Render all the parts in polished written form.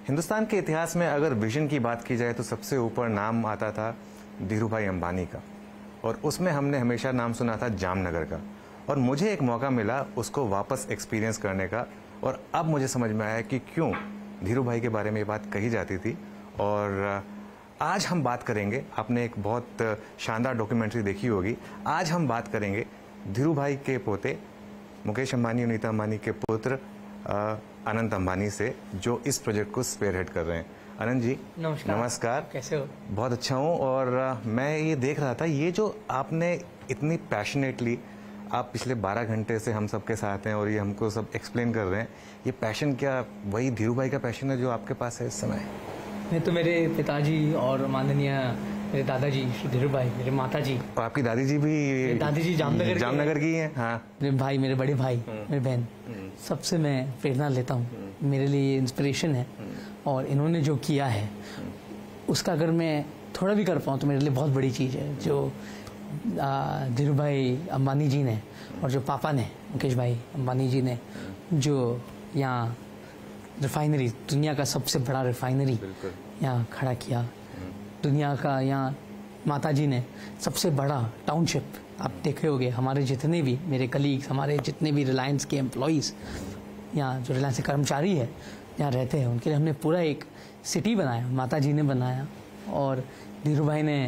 हिंदुस्तान के इतिहास में अगर विजन की बात की जाए तो सबसे ऊपर नाम आता था धीरूभाई अंबानी का, और उसमें हमने हमेशा नाम सुना था जामनगर का। और मुझे एक मौका मिला उसको वापस एक्सपीरियंस करने का, और अब मुझे समझ में आया कि क्यों धीरूभाई के बारे में ये बात कही जाती थी। और आज हम बात करेंगे, आपने एक बहुत शानदार डॉक्यूमेंट्री देखी होगी, आज हम बात करेंगे धीरूभाई के पोते मुकेश अंबानी और नीता अंबानी के पुत्र अनंत अंबानी से, जो इस प्रोजेक्ट को स्पेयरहेड कर रहे हैं। अनंत जी नमस्कार। कैसे हो? बहुत अच्छा हूँ। और मैं ये देख रहा था, ये जो आपने इतनी पैशनेटली आप पिछले 12 घंटे से हम सबके साथ हैं और ये हमको सब एक्सप्लेन कर रहे हैं, ये पैशन क्या वही धीरूभाई का पैशन है जो आपके पास है इस समय? मैं तो मेरे पिताजी और माननीय मेरे दादाजी श्री धीरूभाई, मेरे माताजी, आपकी दादी जी भी? दादी जी जामनगर की हैं। हाँ। मेरे भाई, मेरे बड़े भाई, मेरे बहन, सबसे मैं प्रेरणा लेता हूँ। मेरे लिए ये इंस्पिरेशन है, और इन्होंने जो किया है उसका अगर मैं थोड़ा भी कर पाऊँ तो मेरे लिए बहुत बड़ी चीज़ है। जो धीरूभाई अंबानी जी ने और जो पापा ने मुकेश भाई अंबानी जी ने जो यहाँ रिफाइनरी, दुनिया का सबसे बड़ा रिफाइनरी यहाँ खड़ा किया, दुनिया का, यहाँ माताजी ने सबसे बड़ा टाउनशिप, आप देखे होंगे हमारे जितने भी मेरे कलीग्स, हमारे जितने भी रिलायंस के एम्प्लॉइज़, यहाँ जो रिलायंस के कर्मचारी है यहाँ रहते हैं, उनके लिए हमने पूरा एक सिटी बनाया, माताजी ने बनाया। और धीरूभाई ने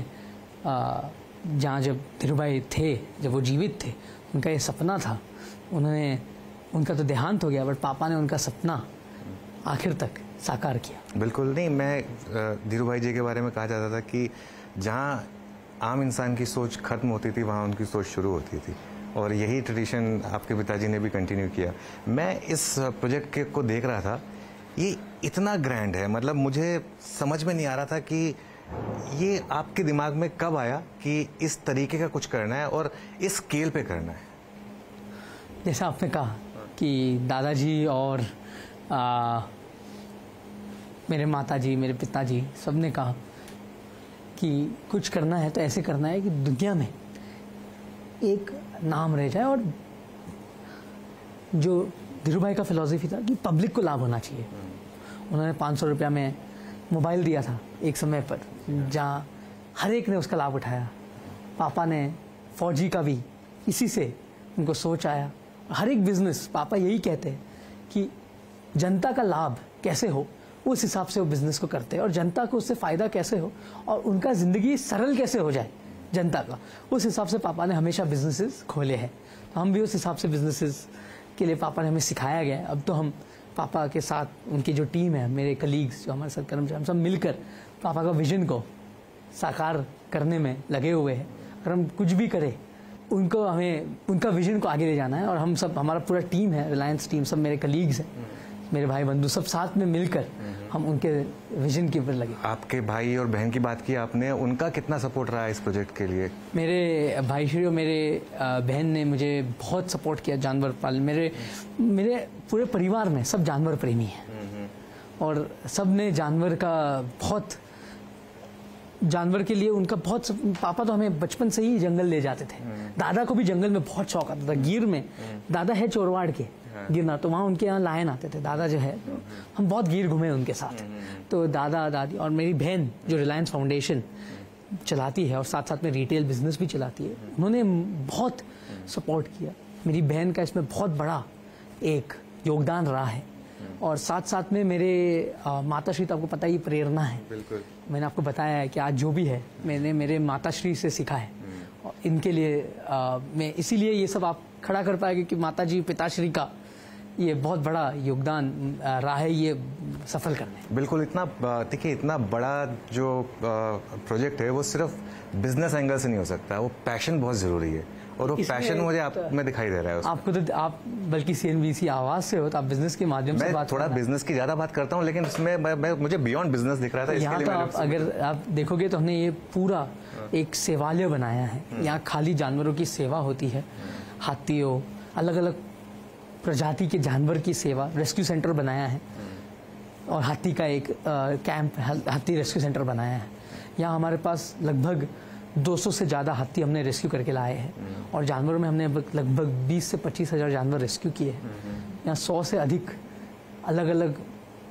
जहाँ जब धीरूभाई थे, जब वो जीवित थे, उनका ये सपना था, उन्होंने, उनका तो देहांत हो गया, बट पापा ने उनका सपना आखिर तक साकार किया। बिल्कुल नहीं, मैं धीरूभाई जी के बारे में कहा जाता था कि जहाँ आम इंसान की सोच खत्म होती थी वहाँ उनकी सोच शुरू होती थी, और यही ट्रेडिशन आपके पिताजी ने भी कंटिन्यू किया। मैं इस प्रोजेक्ट को देख रहा था, ये इतना ग्रैंड है, मतलब मुझे समझ में नहीं आ रहा था कि ये आपके दिमाग में कब आया कि इस तरीके का कुछ करना है और इस स्केल पे करना है। जैसा आपने कहा कि दादाजी और मेरे माताजी, मेरे पिताजी, सब ने कहा कि कुछ करना है तो ऐसे करना है कि दुनिया में एक नाम रह जाए। और जो धीरूभाई का फिलॉसफी था कि पब्लिक को लाभ होना चाहिए। उन्होंने 500 रुपया में मोबाइल दिया था एक समय पर, जहाँ हर एक ने उसका लाभ उठाया। पापा ने फौजी का भी इसी से उनको सोच आया। हर एक बिजनेस, पापा यही कहते हैं कि जनता का लाभ कैसे हो उस हिसाब से वो बिजनेस को करते हैं, और जनता को उससे फ़ायदा कैसे हो और उनका ज़िंदगी सरल कैसे हो जाए जनता का, उस हिसाब से पापा ने हमेशा बिजनेसेस खोले हैं। तो हम भी उस हिसाब से बिजनेसेस के लिए पापा ने हमें सिखाया गया है। अब तो हम पापा के साथ, उनकी जो टीम है, मेरे कलीग्स जो हमारे साथ कर्मचारी, हम सब मिलकर पापा का विजन को साकार करने में लगे हुए हैं। अगर हम कुछ भी करें, उनको, हमें उनका विजन को आगे ले जाना है। और हम सब, हमारा पूरा टीम है, रिलायंस टीम, सब मेरे कलीग्स हैं, मेरे भाई बंधु, सब साथ में मिलकर हम उनके विजन के ऊपर लगे। आपके भाई और बहन की बात की आपने, उनका कितना सपोर्ट रहा है इस प्रोजेक्ट के लिए? मेरे भाई श्री और मेरे बहन ने मुझे बहुत सपोर्ट किया जानवर पालन। मेरे पूरे परिवार में सब जानवर प्रेमी हैं, और सब ने जानवर का बहुत, जानवर के लिए उनका बहुत, पापा तो हमें बचपन से ही जंगल ले जाते थे। दादा को भी जंगल में बहुत शौक आता था। गिर में, दादा है चोरवाड़ के, गिरना, तो वहाँ उनके यहाँ लायन आते थे दादा जो है, तो हम बहुत गिर घूमे उनके साथ। तो दादा दादी और मेरी बहन जो रिलायंस फाउंडेशन चलाती है और साथ साथ में रिटेल बिजनेस भी चलाती है, उन्होंने बहुत सपोर्ट किया। मेरी बहन का इसमें बहुत बड़ा एक योगदान रहा है। और साथ साथ में मेरे माताश्री, तो आपको पता ही प्रेरणा है। बिल्कुल। मैंने आपको बताया है कि आज जो भी है मैंने मेरे माताश्री से सीखा है। और इनके लिए मैं इसीलिए ये सब आप खड़ा कर पाएंगे कि माताजी पिताश्री का ये बहुत बड़ा योगदान रहा है ये सफल करने। बिल्कुल। इतना, देखिए, इतना बड़ा जो प्रोजेक्ट है वो सिर्फ बिजनेस एंगल से नहीं हो सकता, वो पैशन बहुत ज़रूरी है, और वो पैशन मुझे आप में दिखाई दे रहा है। आपको तो, आप बल्कि CNBC आवाज़ से हो तो आप बिजनेस के माध्यम से बात, थोड़ा बिजनेस की ज़्यादा बात करता हूँ, लेकिन उसमें मुझे बियॉन्ड बिजनेस दिख रहा था। यहाँ तो आप अगर आप देखोगे तो हमने ये पूरा एक सेवालय बनाया है। यहाँ खाली जानवरों की सेवा होती है, हाथियों, अलग अलग प्रजाति के जानवर की सेवा, रेस्क्यू सेंटर बनाया है, और हाथी का एक कैंप, हाथी रेस्क्यू सेंटर बनाया है। यहाँ हमारे पास लगभग 200 से ज़्यादा हाथी हमने रेस्क्यू करके लाए हैं, और जानवरों में हमने लगभग 20 से 25 हज़ार जानवर रेस्क्यू किए हैं। यहाँ 100 से अधिक अलग अलग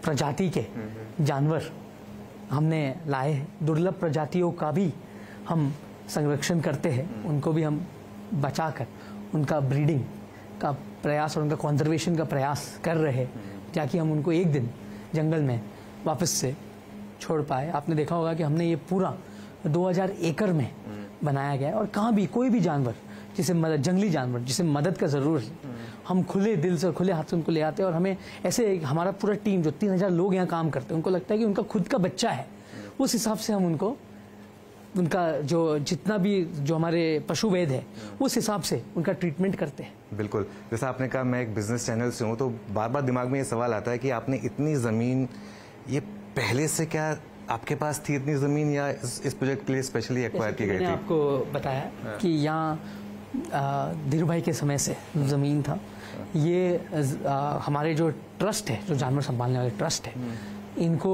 प्रजाति के जानवर हमने लाए हैं। दुर्लभ प्रजातियों का भी हम संरक्षण करते हैं, उनको भी हम बचाकर उनका ब्रीडिंग का प्रयास और उनका कंजर्वेशन का प्रयास कर रहे हैं, ताकि हम उनको एक दिन जंगल में वापस से छोड़ पाए। आपने देखा होगा कि हमने ये पूरा 2000 एकड़ में बनाया गया है, और कहाँ भी कोई भी जानवर जिसे मदद, जंगली जानवर जिसे मदद का ज़रूर है, हम खुले दिल से और खुले हाथ से उनको ले आते हैं। और हमें ऐसे हमारा पूरा टीम जो 3000 लोग यहाँ काम करते हैं, उनको लगता है कि उनका खुद का बच्चा है, उस हिसाब से हम उनको, उनका जो जितना भी जो हमारे पशु वैद्य है, उस हिसाब से उनका ट्रीटमेंट करते हैं। बिल्कुल, जैसा आपने कहा मैं एक बिजनेस चैनल से हूँ, तो बार बार दिमाग में ये सवाल आता है कि आपने इतनी ज़मीन, ये पहले से क्या आपके पास थी इतनी ज़मीन, या इस प्रोजेक्ट के लिए स्पेशली एक्वायर की गई थी? मैंने आपको बताया कि यहाँ धीरू भाई के समय से ज़मीन था। ये हमारे जो ट्रस्ट है, जो जानवर संभालने वाले ट्रस्ट है, इनको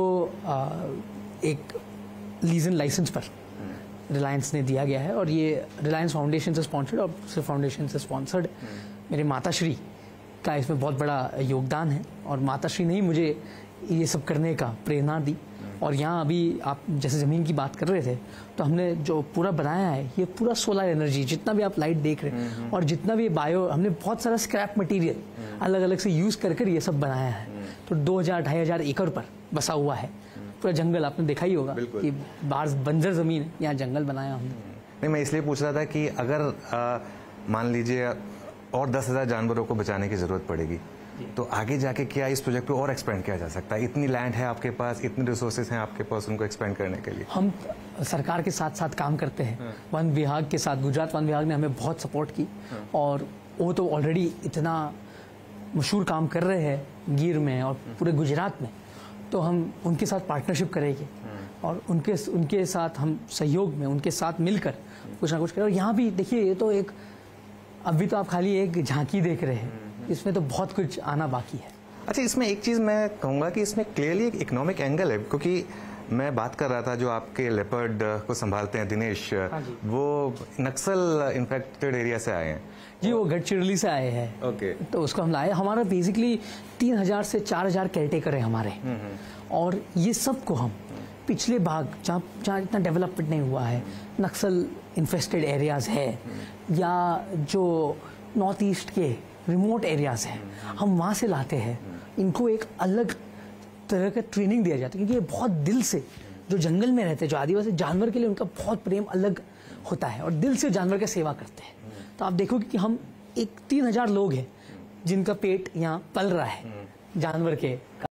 एक लीजन लाइसेंस पर रिलायंस ने दिया गया है, और ये रिलायंस फाउंडेशन से स्पॉन्सर्ड और सिर्फ फाउंडेशन से स्पॉन्सर्ड। मेरे माताश्री का इसमें बहुत बड़ा योगदान है, और माताश्री ने ही मुझे ये सब करने का प्रेरणा दी। और यहाँ अभी आप जैसे ज़मीन की बात कर रहे थे, तो हमने जो पूरा बनाया है, ये पूरा सोलर एनर्जी, जितना भी आप लाइट देख रहे हैं और जितना भी बायो, हमने बहुत सारा स्क्रैप मटेरियल अलग अलग से यूज़ कर कर ये सब बनाया है। तो 2000-2500 एकड़ पर बसा हुआ है पूरा जंगल। आपने देखा ही होगा कि बाहर बंजर ज़मीन, यहाँ जंगल बनाया हमने। नहीं, मैं इसलिए पूछ रहा था कि अगर मान लीजिए और 10,000 जानवरों को बचाने की ज़रूरत पड़ेगी, तो आगे जाके क्या इस प्रोजेक्ट को और एक्सपेंड किया जा सकता है? इतनी लैंड है आपके पास, इतने रिसोर्सेज हैं आपके पास उनको एक्सपेंड करने के लिए। हम सरकार के साथ साथ काम करते हैं, वन विभाग के साथ। गुजरात वन विभाग ने हमें बहुत सपोर्ट की, और वो तो ऑलरेडी इतना मशहूर काम कर रहे हैं गिर में और पूरे गुजरात में, तो हम उनके साथ पार्टनरशिप करेंगे और उनके साथ हम सहयोग में उनके साथ मिलकर कुछ ना कुछ करें। और यहाँ भी देखिए, ये तो एक, अभी तो आप खाली एक झांकी देख रहे हैं, इसमें तो बहुत कुछ आना बाकी है। अच्छा, इसमें एक चीज़ मैं कहूँगा कि इसमें क्लियरली एक इकोनॉमिक एंगल है, क्योंकि मैं बात कर रहा था जो आपके लेपर्ड को संभालते हैं दिनेश, वो नक्सल इन्फेक्टेड एरिया से आए हैं। जी, वो गढ़चिरौली से आए हैं। ओके। तो उसको हम लाए। हमारा बेसिकली 3000 से 4000 केयरटेकर है हमारे, और ये सब को हम पिछले भाग जहाँ इतना डेवलपमेंट नहीं हुआ है, नक्सल इन्फेस्टेड एरियाज है, या जो नॉर्थ ईस्ट के रिमोट एरियाज हैं, हम वहाँ से लाते हैं। इनको एक अलग तरह का ट्रेनिंग दिया जाता है, क्योंकि ये बहुत दिल से जो जंगल में रहते हैं, जो आदिवासी जानवर के लिए उनका बहुत प्रेम अलग होता है, और दिल से जानवर की सेवा करते हैं। तो आप देखोगे कि हम 3000 लोग हैं जिनका पेट यहाँ पल रहा है जानवर के